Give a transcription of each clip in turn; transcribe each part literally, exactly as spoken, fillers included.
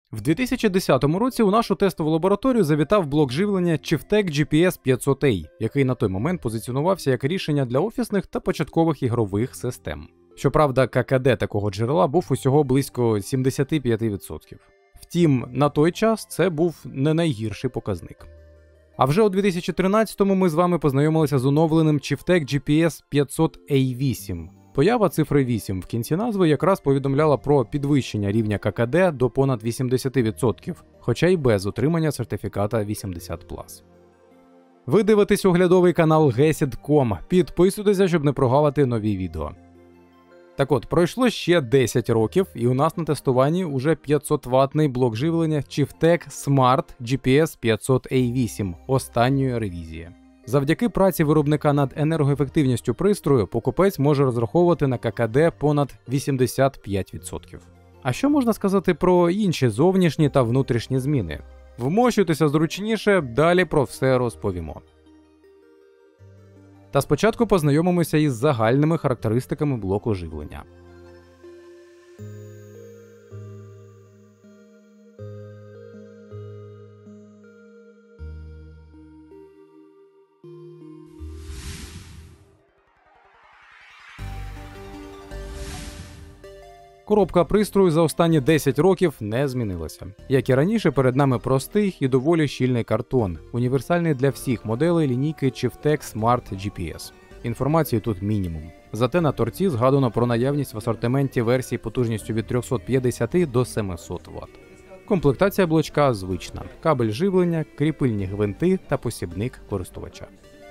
В дві тисячі десятому році у нашу тестову лабораторію завітав блок живлення Chieftec джі пі ес п'ятсот ей, який на той момент позиціонувався як рішення для офісних та початкових ігрових систем. Щоправда, ка ка де такого джерела був усього близько сімдесят п'ять відсотків. Втім, на той час це був не найгірший показник. А вже у дві тисячі тринадцятому ми з вами познайомилися з оновленим Chieftec джі пі ес п'ятсот ей вісім. Поява цифри вісім в кінці назви якраз повідомляла про підвищення рівня ка ка де до понад вісімдесят відсотків, хоча й без отримання сертифіката вісімдесят плюс. Ви дивитесь оглядовий канал гесід крапка ком. Підписуйтеся, щоб не прогавити нові відео. Так от, пройшло ще десять років, і у нас на тестуванні уже п'ятсот ваттний блок живлення Chieftec Smart джі пі ес п'ятсот ей вісім останньої ревізії. Завдяки праці виробника над енергоефективністю пристрою, покупець може розраховувати на ка ка де понад вісімдесят п'ять відсотків. А що можна сказати про інші зовнішні та внутрішні зміни? Вмощуйтеся зручніше, далі про все розповімо. Та спочатку познайомимося із загальними характеристиками блоку живлення. Коробка пристрою за останні десять років не змінилася. Як і раніше, перед нами простий і доволі щільний картон, універсальний для всіх моделей лінійки Chieftec Smart джі пі ес. Інформації тут мінімум. Зате на торці згадано про наявність в асортименті версій потужністю від триста п'ятдесят до семисот ватт. Комплектація блочка звична. Кабель живлення, кріпильні гвинти та посібник користувача.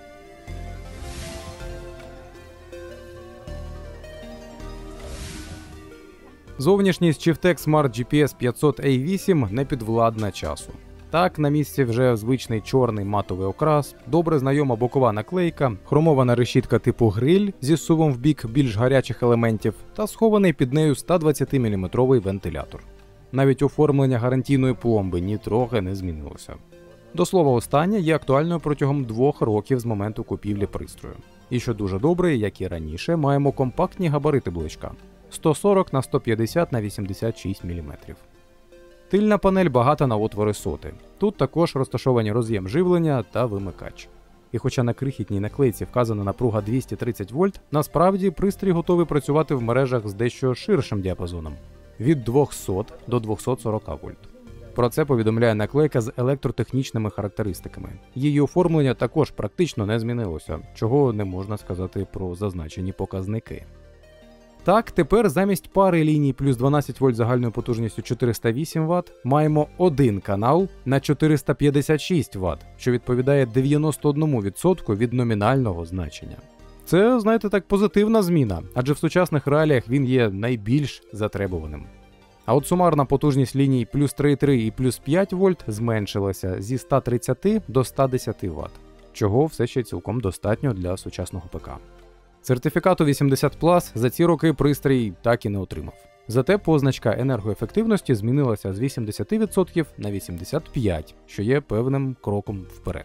Зовнішність Chieftec Smart джі пі ес п'ятсот ей вісім не підвладна часу. Так, на місці вже звичний чорний матовий окрас, добре знайома бокова наклейка, хромована решітка типу гриль зі зсувом в бік більш гарячих елементів та схований під нею сто двадцятиміліметровий вентилятор. Навіть оформлення гарантійної пломби нітрохи не змінилося. До слова, останнє є актуальною протягом двох років з моменту купівлі пристрою. І що дуже добре, як і раніше, маємо компактні габарити блочка. сто сорок на сто п'ятдесят на вісімдесят шість міліметрів. Тильна панель багата на отвори соти. Тут також розташовані роз'єм живлення та вимикач. І хоча на крихітній наклейці вказана напруга двісті тридцять вольт, насправді пристрій готовий працювати в мережах з дещо ширшим діапазоном – від двохсот до двохсот сорока вольт. Про це повідомляє наклейка з електротехнічними характеристиками. Її оформлення також практично не змінилося, чого не можна сказати про зазначені показники. Так, тепер замість пари ліній плюс дванадцять вольт загальною потужністю чотириста вісім ватт маємо один канал на чотириста п'ятдесят шість ватт, що відповідає дев'яносто одному відсотку від номінального значення. Це, знаєте, так, позитивна зміна, адже в сучасних реаліях він є найбільш затребуваним. А от сумарна потужність ліній плюс три цілих три і плюс п'ять вольт зменшилася зі ста тридцяти до ста десяти ватт, чого все ще цілком достатньо для сучасного ПК. Сертифікату вісімдесят плюс за ці роки пристрій так і не отримав. Зате позначка енергоефективності змінилася з вісімдесят відсотків на вісімдесят п'ять відсотків, що є певним кроком вперед.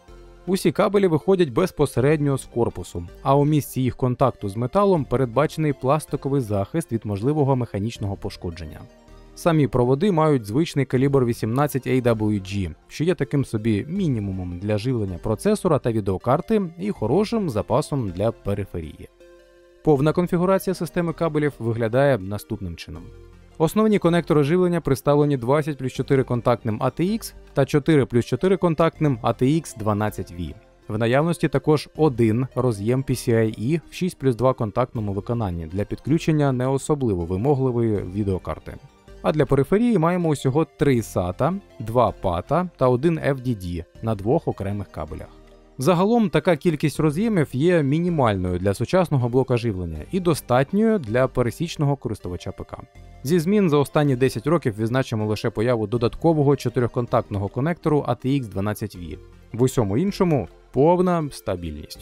Усі кабелі виходять безпосередньо з корпусу, а у місці їх контакту з металом передбачений пластиковий захист від можливого механічного пошкодження. Самі проводи мають звичний калібр вісімнадцять ей дабл ю джі, що є таким собі мінімумом для живлення процесора та відеокарти і хорошим запасом для периферії. Повна конфігурація системи кабелів виглядає наступним чином. Основні конектори живлення представлені двадцять плюс чотири контактним ей ті ікс та чотири плюс чотири контактним ей ті ікс дванадцять ві. В наявності також один роз'єм пі сі ай і в шість плюс два контактному виконанні для підключення не особливо вимогливої відеокарти. А для периферії маємо усього три сата, два пата та один еф ді ді на двох окремих кабелях. Загалом така кількість роз'ємів є мінімальною для сучасного блока живлення і достатньою для пересічного користувача ПК. Зі змін за останні десять років відзначимо лише появу додаткового чотириконтактного конектору ей ті ікс дванадцять ві. В усьому іншому повна стабільність.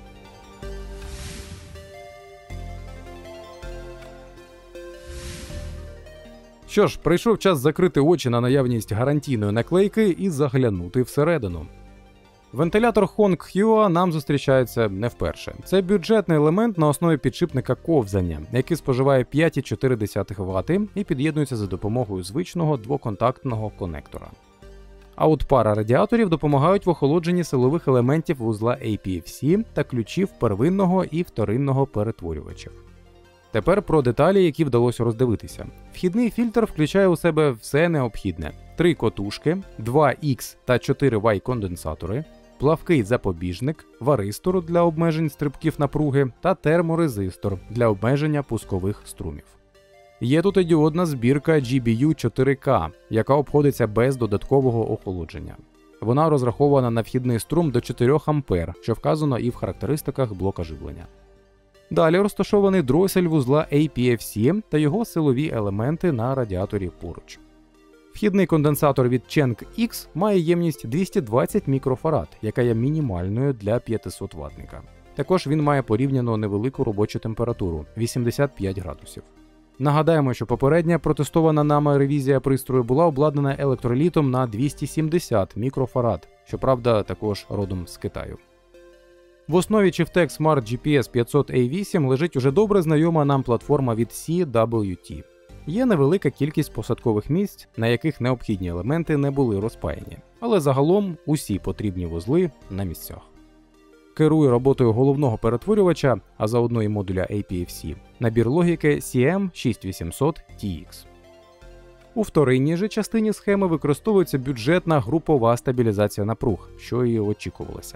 Що ж, прийшов час закрити очі на наявність гарантійної наклейки і заглянути всередину. Вентилятор Honghuo нам зустрічається не вперше. Це бюджетний елемент на основі підшипника ковзання, який споживає п'ять цілих чотири десятих вати і під'єднується за допомогою звичного двоконтактного конектора. А от пара радіаторів допомагають в охолодженні силових елементів вузла ей пі еф сі та ключів первинного і вторинного перетворювачів. Тепер про деталі, які вдалося роздивитися. Вхідний фільтр включає у себе все необхідне: три котушки, два ікс та чотири вай конденсатори, плавкий запобіжник, варистор для обмежень стрибків напруги та терморезистор для обмеження пускових струмів. Є тут і діодна збірка джі бі ю чотири ка, яка обходиться без додаткового охолодження. Вона розрахована на вхідний струм до чотирьох ампер, що вказано і в характеристиках блока живлення. Далі розташований дросель вузла ей пі еф сі та його силові елементи на радіаторі поруч. Вхідний конденсатор від Cheng X має ємність двісті двадцять мікрофарад, яка є мінімальною для п'ятисот ваттника. Також він має порівняно невелику робочу температуру – вісімдесят п'ять градусів. Нагадаємо, що попередня протестована нами ревізія пристрою була обладнана електролітом на двісті сімдесят мікрофарад, щоправда також родом з Китаю. В основі Chieftec Smart джі пі ес п'ятсот ей вісім лежить уже добре знайома нам платформа від сі дабл ю ті. Є невелика кількість посадкових місць, на яких необхідні елементи не були розпаяні, але загалом усі потрібні вузли на місцях. Керує роботою головного перетворювача, а заодно і модуля ей пі еф сі, набір логіки сі ем шість вісімсот ті ікс. У вторинній же частині схеми використовується бюджетна групова стабілізація напруг, що і очікувалося.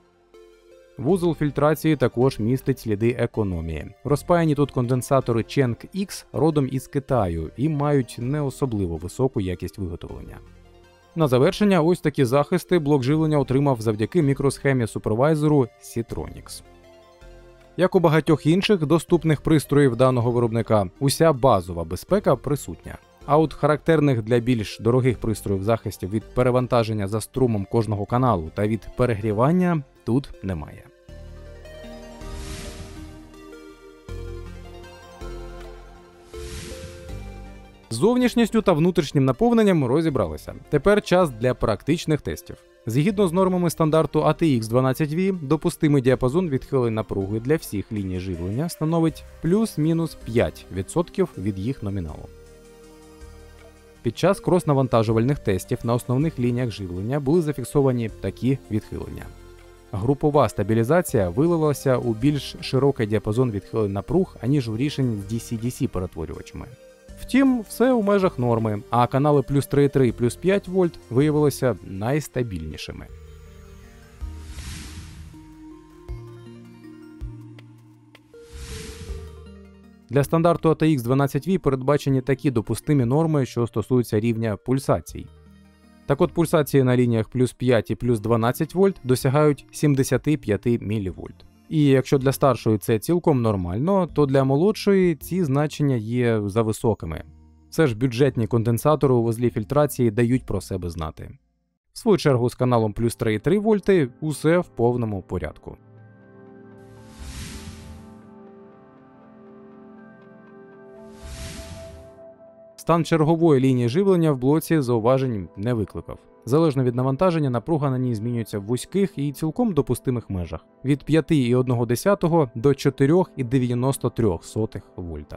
Вузол фільтрації також містить сліди економії. Розпаяні тут конденсатори Cheng X родом із Китаю і мають не особливо високу якість виготовлення. На завершення ось такі захисти блок живлення отримав завдяки мікросхемі супервайзеру Seatronics. Як у багатьох інших доступних пристроїв даного виробника, уся базова безпека присутня. А от характерних для більш дорогих пристроїв захистів від перевантаження за струмом кожного каналу та від перегрівання тут немає. З зовнішністю та внутрішнім наповненням розібралися. Тепер час для практичних тестів. Згідно з нормами стандарту ей ті ікс дванадцять ві, допустимий діапазон відхилень напруги для всіх ліній живлення становить плюс-мінус п'ять відсотків від їх номіналу. Під час крос-навантажувальних тестів на основних лініях живлення були зафіксовані такі відхилення. Групова стабілізація виливалася у більш широкий діапазон відхилень напруг, аніж у рішень з ді сі ді сі перетворювачами. Втім, все у межах норми, а канали плюс три цілих три і плюс п'ять вольт виявилися найстабільнішими. Для стандарту ей ті ікс дванадцять ві передбачені такі допустимі норми, що стосуються рівня пульсацій. Так от пульсації на лініях плюс п'ять і плюс дванадцять вольт досягають сімдесят п'ять мілівольт. І якщо для старшої це цілком нормально, то для молодшої ці значення є зависокими. Все ж бюджетні конденсатори у вузлі фільтрації дають про себе знати. В свою чергу з каналом плюс три цілих три вольти усе в повному порядку. Стан чергової лінії живлення в блоці зауважень не викликав. Залежно від навантаження, напруга на ній змінюється в вузьких і цілком допустимих межах – від п'ять цілих одна десята до чотири цілих дев'яносто три сотих вольта.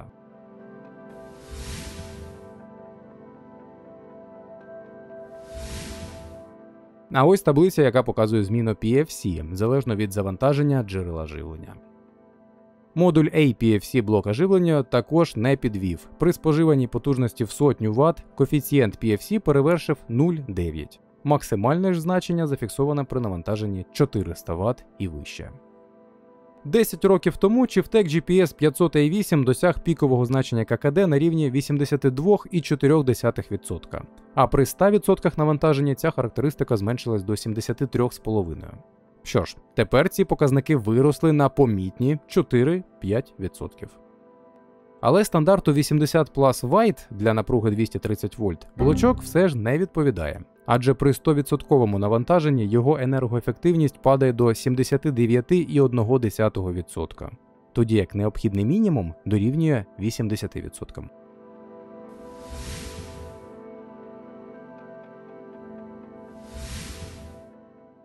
А ось таблиця, яка показує зміну пі еф сі, залежно від завантаження джерела живлення. Модуль ей пі еф сі блока живлення також не підвів. При споживанні потужності в сотню ватт коефіцієнт пі еф сі перевершив нуль цілих дев'ять. Максимальне ж значення зафіксоване при навантаженні чотириста ватт і вище. десять років тому Chieftec джі пі ес п'ятсот ей вісім досяг пікового значення ка ка де на рівні вісімдесят два цілих чотири десятих відсотка, а при ста відсотках навантаження ця характеристика зменшилась до сімдесят три цілих п'ять десятих. Що ж, тепер ці показники виросли на помітні чотири-п'ять відсотків. Але стандарту вісімдесят плюс вайт для напруги двісті тридцять вольт блочок все ж не відповідає, адже при сто відсотковому навантаженні його енергоефективність падає до сімдесят дев'ять цілих одна десята відсотка, тоді як необхідний мінімум дорівнює вісімдесят відсоткам.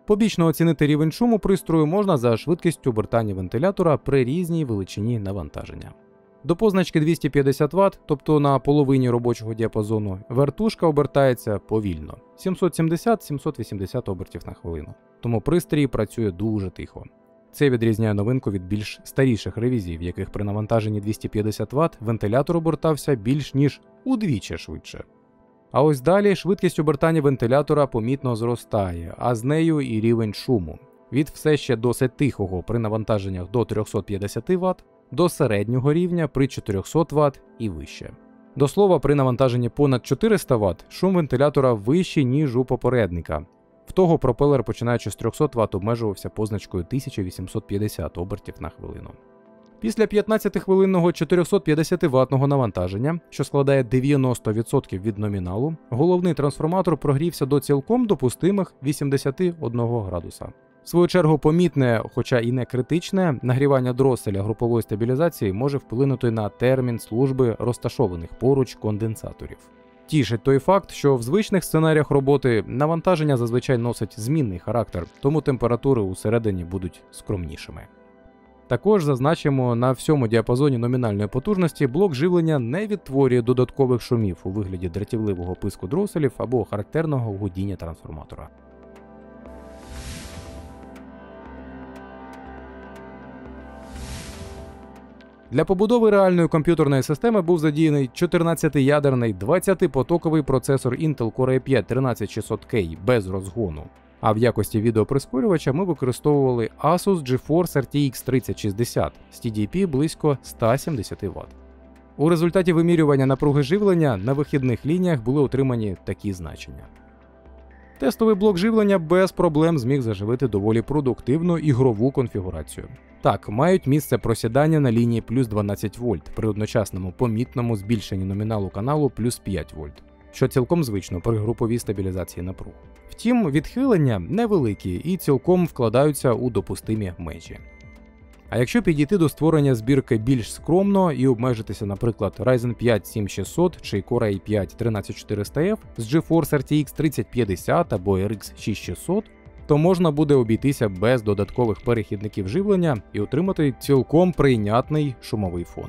Побічно оцінити рівень шуму пристрою можна за швидкістю обертання вентилятора при різній величині навантаження. До позначки двісті п'ятдесят ватт, тобто на половині робочого діапазону, вертушка обертається повільно – сімсот сімдесят - сімсот вісімдесят обертів на хвилину. Тому пристрій працює дуже тихо. Це відрізняє новинку від більш старіших ревізій, в яких при навантаженні двісті п'ятдесят ватт вентилятор обертався більш ніж удвічі швидше. А ось далі швидкість обертання вентилятора помітно зростає, а з нею і рівень шуму. Від все ще досить тихого при навантаженнях до трьохсот п'ятдесят ватт до середнього рівня при чотирьохсот ватт і вище. До слова, при навантаженні понад чотириста ватт шум вентилятора вищий, ніж у попередника. В того пропелер, починаючи з трьохсот ватт, обмежувався позначкою тисяча вісімсот п'ятдесят обертів на хвилину. Після п'ятнадцятихвилинного чотирьохсотп'ятдесятиваттного навантаження, що складає дев'яносто відсотків від номіналу, головний трансформатор прогрівся до цілком допустимих вісімдесят один градуса. В свою чергу помітне, хоча і не критичне, нагрівання дроселя групової стабілізації може вплинути на термін служби розташованих поруч конденсаторів. Тішить той факт, що в звичних сценаріях роботи навантаження зазвичай носить змінний характер, тому температури усередині будуть скромнішими. Також зазначимо, на всьому діапазоні номінальної потужності блок живлення не відтворює додаткових шумів у вигляді дратівливого писку дроселів або характерного гудіння трансформатора. Для побудови реальної комп'ютерної системи був задіяний чотирнадцятиядерний двадцятипотоковий процесор Intel Core ай п'ять тринадцять шістсот кей без розгону. А в якості відеопроскорювача ми використовували Asus GeForce ар ті ікс тридцять шістдесят з ті ді пі близько ста сімдесят ватт. У результаті вимірювання напруги живлення на вихідних лініях були отримані такі значення. Тестовий блок живлення без проблем зміг заживити доволі продуктивну ігрову конфігурацію. Так, мають місце просідання на лінії плюс дванадцять вольт при одночасному помітному збільшенні номіналу каналу плюс п'ять вольт, що цілком звично при груповій стабілізації напруг. Втім, відхилення невеликі і цілком вкладаються у допустимі межі. А якщо підійти до створення збірки більш скромно і обмежитися, наприклад, Ryzen п'ять сім шістсот чи Core ай п'ять тринадцять чотириста еф з GeForce ар ті ікс тридцять п'ятдесят або ар ікс шість шістсот, то можна буде обійтися без додаткових перехідників живлення і отримати цілком прийнятний шумовий фон.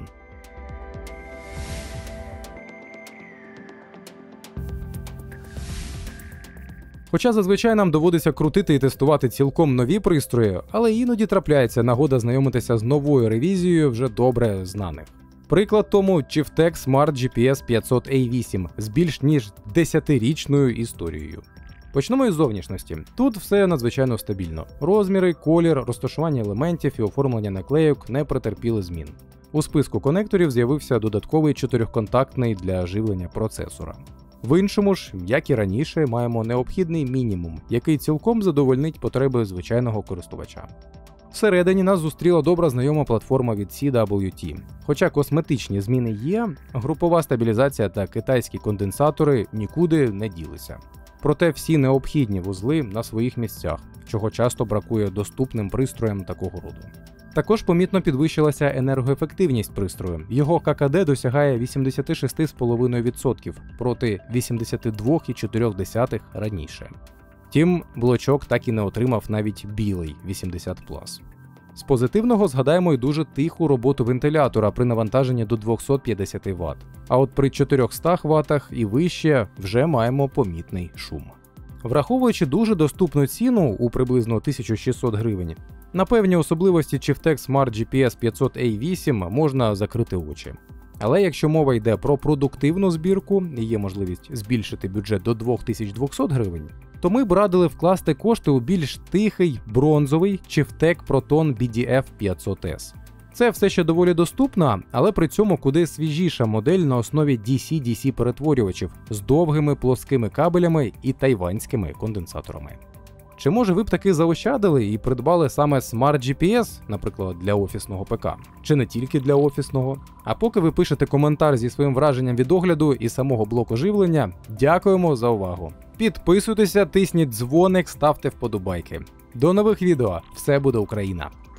Хоча зазвичай нам доводиться крутити і тестувати цілком нові пристрої, але іноді трапляється нагода знайомитися з новою ревізією вже добре знаних. Приклад тому Chieftec Smart джі пі ес п'ятсот ей вісім з більш ніж десятирічною історією. Почнемо із зовнішності. Тут все надзвичайно стабільно. Розміри, колір, розташування елементів і оформлення наклейок не претерпіли змін. У списку конекторів з'явився додатковий чотирьохконтактний для живлення процесора. В іншому ж, як і раніше, маємо необхідний мінімум, який цілком задовольнить потреби звичайного користувача. Всередині нас зустріла добра знайома платформа від сі дабл ю ті. Хоча косметичні зміни є, групова стабілізація та китайські конденсатори нікуди не ділися. Проте всі необхідні вузли на своїх місцях, чого часто бракує доступним пристроям такого роду. Також помітно підвищилася енергоефективність пристрою. Його ка ка де досягає вісімдесят шість цілих п'ять десятих відсотка проти вісімдесят два цілих чотири десятих раніше. Втім, блочок так і не отримав навіть білий вісімдесят плюс. З позитивного згадаємо й дуже тиху роботу вентилятора при навантаженні до двохсот п'ятдесят ватт. А от при чотирьохстах ваттах і вище вже маємо помітний шум. Враховуючи дуже доступну ціну у приблизно тисячу шістсот гривень, на певні особливості Chieftec Smart джі пі ес п'ятсот ей вісім можна закрити очі. Але якщо мова йде про продуктивну збірку і є можливість збільшити бюджет до двох тисяч двохсот гривень, то ми б радили вкласти кошти у більш тихий бронзовий Chieftec Proton бі ді еф п'ятсот ес. Це все ще доволі доступна, але при цьому куди свіжіша модель на основі ді сі ді сі перетворювачів з довгими плоскими кабелями і тайванськими конденсаторами. Чи може ви б таки заощадили і придбали саме Smart джі пі ес, наприклад, для офісного ПК? Чи не тільки для офісного? А поки ви пишете коментар зі своїм враженням від огляду і самого блоку живлення, дякуємо за увагу. Підписуйтеся, тисніть дзвоник, ставте вподобайки. До нових відео! Все буде Україна!